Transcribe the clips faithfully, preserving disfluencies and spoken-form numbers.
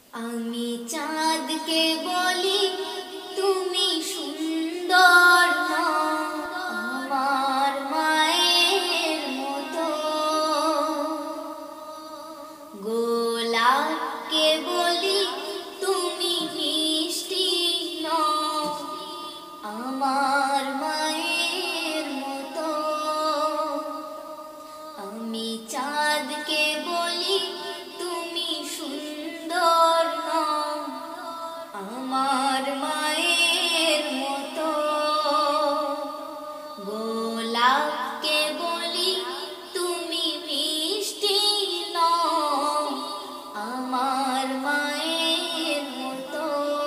আমি চাঁদকে বলি তুমি সুন্দর নও আমার মায়ের মতো, গোলাপকে বলি তুমি মিষ্টি নও আমার মায়ের মতো, আমি চাঁদকে বলি তুমি সুন্দর নও আমার মায়ের মতো, গোলাপকে বলি তুমি মিষ্টি নও আমার মায়ের মতো,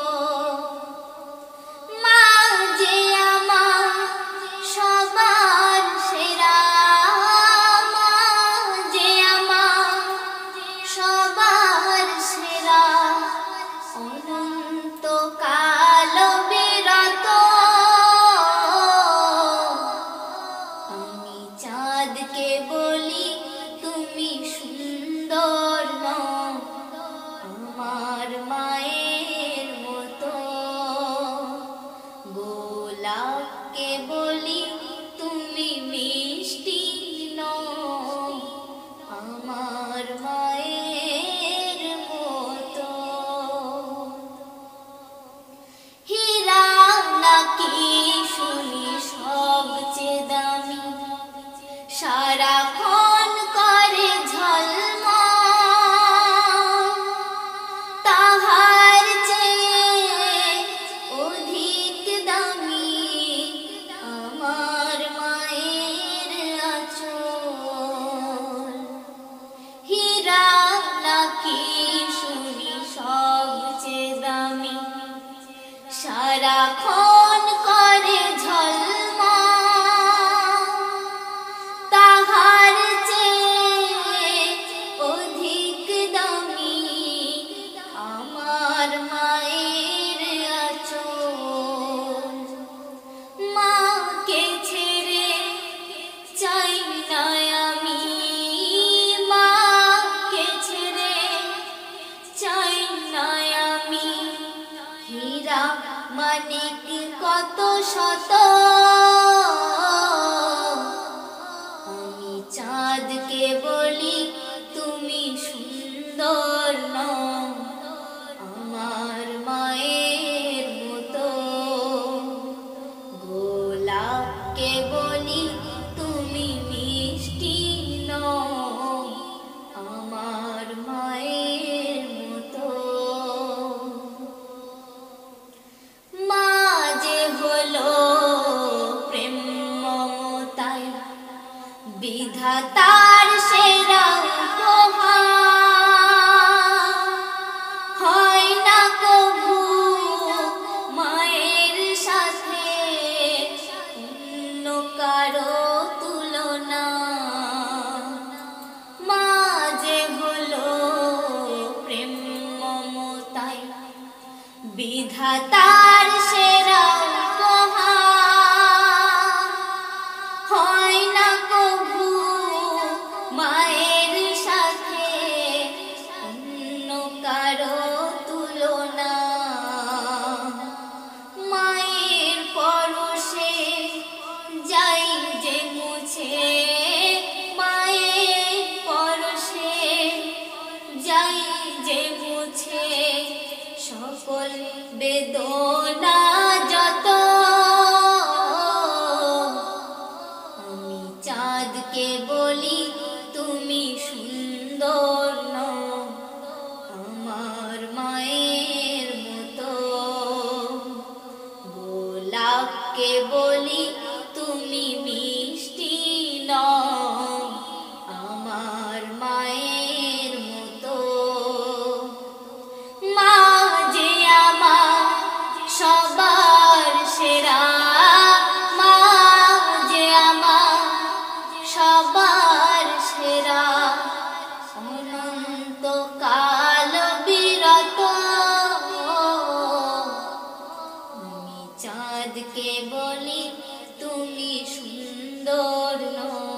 মা যে আমার সবার সেরা, মা যে আমার সবার সেরা, অনন্তকাল বিরত, আমি চাঁদকে বলি তুমি সুন্দর নও আমার মায়ের মতো, গোলাপকে বলি তুমি মিষ্টি নও আমার মায়ের মতো, হীরা নাকি শুনি সবচেয়ে দামি, সারাক্ষণ করে ঝলমল, তাহার চেয়ে অধিক দামি আমার মায়ের আঁচল, হীরা নাকি শুনি সবচেয়ে দামি, সারাক্ষণ করে ঝলমল, তাহার চেয়ে অধিক দামি আমার মায়ের আঁচল, মাকে ছেড়ে চাই না আমি, মাকে ছেড়ে চাই না আমি, হীরা মানিক কত শত, আমি চাঁদকে বলি তুমি সুন্দর নও আমার মায়ের মতো, গোলাপকে বলি তুমি মিষ্টি নও আমার মায়ের মতো, মা যে হলো প্রেম মমতায় বিধাতার সেরা উপহার, হয় না কভু মায়ের সাথে অন্য কারো তুলনা, মা যে হলো প্রেম মমতায় বিধাতার সেরা উপহার, হয় না কভু মায়ের সাথে অন্য কারো তুলনা, মায়ের পরশে যাই যে মুছে, মায়ের পরশে যাই যে মুছে, সকল বেদনা যত, আমি চাঁদকে বলি তুমি সুন্দর নও আমার মায়ের মতো, গোলাপকে বলি তুমি মিষ্টি নও আমার মায়ের মতো, মা যে আমার সবার সেরা, মা যে আমার সবার সেরা, অনন্তকাল বিরত, আমি চাঁদকে বলি তুমি সুন্দর নও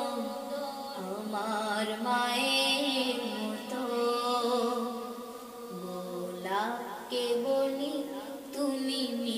আমার মায়ের মতো, গোলাপকে বলি তুমি